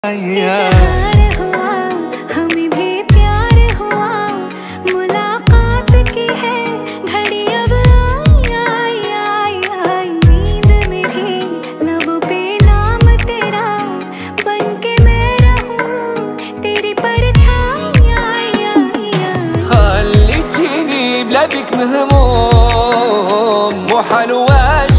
इज़हार हुआ, हमें भी प्यार हुआ, मुलाकात की है घड़ी अब आई, नींद में भी लबों पे नाम तेरा, बनके मैं रहूं तेरी परछाई। خليتيني بلا بك مهموم وحال